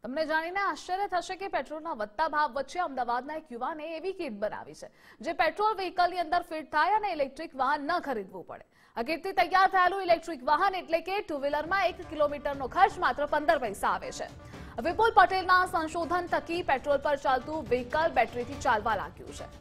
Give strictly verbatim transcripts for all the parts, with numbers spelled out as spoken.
તમને જાણીને આશ્ચર્ય થશે કે પેટ્રોલના વધતા ભાવ વચ્ચે અમદાવાદના એક યુવાને એવી કીટ બનાવી છે જે પેટ્રોલ વ્હીકલની અંદર ફિટ થાય અને ઇલેક્ટ્રિક વાહન ન ખરીદવું પડે। આ કીટથી તૈયાર થયેલું ઇલેક્ટ્રિક વાહન એટલે કે ટુ વ્હીલરમાં એક કિલોમીટરનો ખર્ચ માત્ર પંદર પૈસા આવે છે। વિપુલ પટેલના સંશોધન થકી પેટ્રોલ પર ચાલતું વ્હીકલ બેટરીથી ચાલવા લાગ્યું છે।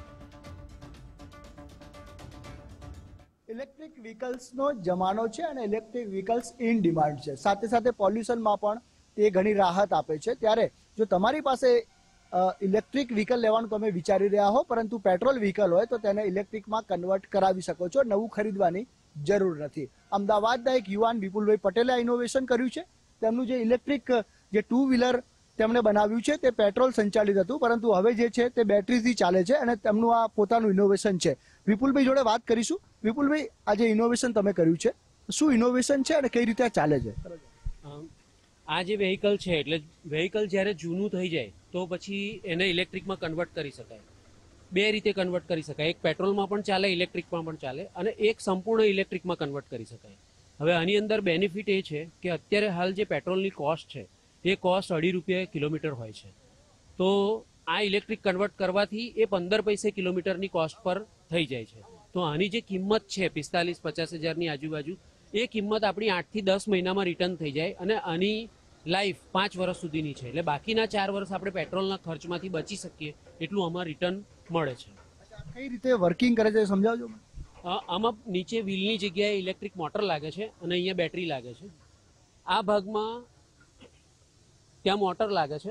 ઇલેક્ટ્રિક વ્હીકલ્સનો જમાનો છે અને ઇલેક્ટ્રિક વ્હીકલ્સ ઇન ડિમાન્ડ છે, સાથે સાથે પોલ્યુશનમાં પણ તે ઘણી રાહત આપે છે। ત્યારે જો તમારી પાસે ઇલેક્ટ્રિક વ્હીકલ લેવાનું તમે વિચારી રહ્યા હો પરંતુ પેટ્રોલ વ્હીકલ હોય તો તેને ઇલેક્ટ્રિકમાં કન્વર્ટ કરાવી શકો છો, નવું ખરીદવાની જરૂર નથી। અમદાવાદના એક યુવાન વિપુલભાઈ પટેલે આ ઇનોવેશન કર્યું છે। તેમનું જે ઇલેક્ટ્રિક જે ટુ વ્હીલર તેમણે બનાવ્યું છે તે પેટ્રોલ સંચાલિત હતું, પરંતુ હવે જે છે તે બેટરીથી ચાલે છે અને તેમનું આ પોતાનું ઇનોવેશન છે। વિપુલભાઈ જોડે વાત કરીશું। વિપુલભાઈ, આ જે ઇનોવેશન તમે કર્યું છે, શું ઇનોવેશન છે અને કઈ રીતે ચાલે છે? આ જે વેહિકલ છે એટલે વેહિકલ જ્યારે જૂનું થઈ જાય તો પછી એને ઇલેક્ટ્રિકમાં કન્વર્ટ કરી શકાય। બે રીતે કન્વર્ટ કરી શકાય, એક પેટ્રોલમાં પણ ચાલે, ઇલેક્ટ્રિકમાં પણ ચાલે, અને એક સંપૂર્ણ ઇલેક્ટ્રિકમાં કન્વર્ટ કરી શકાય। હવે આની અંદર બેનિફિટ એ છે કે અત્યારે હાલ જે પેટ્રોલની કોસ્ટ છે એ કોસ્ટ અઢી રૂપિયા કિલોમીટર હોય છે, તો આ ઇલેક્ટ્રિક કન્વર્ટ કરવાથી એ પંદર પૈસે કિલોમીટરની કોસ્ટ પર થઈ જાય છે। તો આની જે કિંમત છે પિસ્તાલીસ પચાસ હજારની આજુબાજુ, એ કિંમત આપણી આઠથી દસ મહિનામાં રિટર્ન થઈ જાય અને આની લાઈફ પાંચ વર્ષ સુધીની છે, એટલે બાકીના ચાર વર્ષ આપણે પેટ્રોલના ખર્ચમાંથી બચી શકીએ એટલું આમાં રિટર્ન મળે છે। કઈ રીતે વર્કિંગ કરે છે સમજાવજો। આમાં નીચે વ્હીલની જગ્યાએ ઇલેક્ટ્રિક મોટર લાગે છે અને અહીંયા બેટરી લાગે છે। આ ભાગમાં ત્યાં મોટર લાગે છે,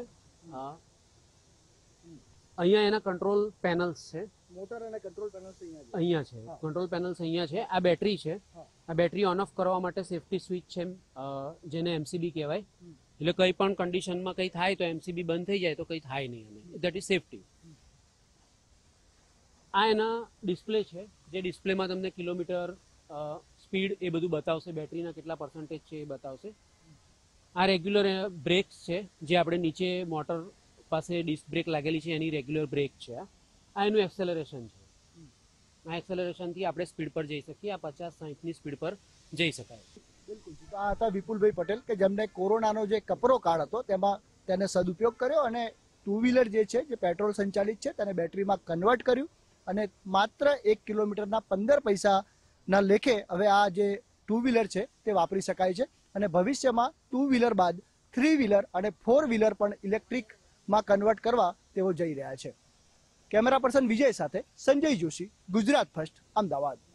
અહીંયા એના કંટ્રોલ પેનલ્સ છે, મોટર અને કંટ્રોલ પેનલ્સ અહીંયા છે, કંટ્રોલ પેનલ્સ અહીંયા છે। આ બેટરી છે, આ બેટરી ઓન ઓફ કરવા માટે સેફટી સ્વિચ છે, જેને એમસીબી કહેવાય, એટલે કંઈ પણ કન્ડિશનમાં કંઈ થાય તો એમસીબી બંધ થઈ જાય તો કંઈ થાય નહીં, અને દેટ ઇઝ સેફટી। આ એના ડિસ્પ્લે છે, જે ડિસ્પ્લેમાં તમને કિલોમીટર, સ્પીડ એ બધું બતાવશે, બેટરીના કેટલા પર્સન્ટેજ છે એ બતાવશે। આ રેગ્યુલર બ્રેક્સ છે, જે આપણે નીચે મોટર પાસે ડિસ્ક બ્રેક લાગેલી છે એની રેગ્યુલર બ્રેક છે। આ એનું એક્સેલરેશન છે, આ એક્સેલરેશનથી આપણે સ્પીડ પર જઈ શકીએ, આ પચાસ સાહીઠની સ્પીડ પર જઈ શકાય। બિલકુલ, આ હતા વિપુલભાઈ પટેલ કે જેમને કોરોનાનો જે કપરો કાળ હતો તેમાં તેને સદુપયોગ કર્યો અને ટુ વ્હીલર જે છે જે પેટ્રોલ સંચાલિત છે તેને બેટરીમાં કન્વર્ટ કર્યું અને માત્ર એક કિલોમીટરના પંદર પૈસાના લેખે હવે આ જે ટુ વ્હીલર છે તે વાપરી શકાય છે અને ભવિષ્યમાં ટુ વ્હીલર બાદ થ્રી વ્હીલર અને ફોર વ્હીલર પણ ઇલેક્ટ્રિકમાં કન્વર્ટ કરવા તેઓ જઈ રહ્યા છે। કેમેરા પર્સન વિજય સાથે સંજય જોશી, ગુજરાત ફર્સ્ટ, અમદાવાદ।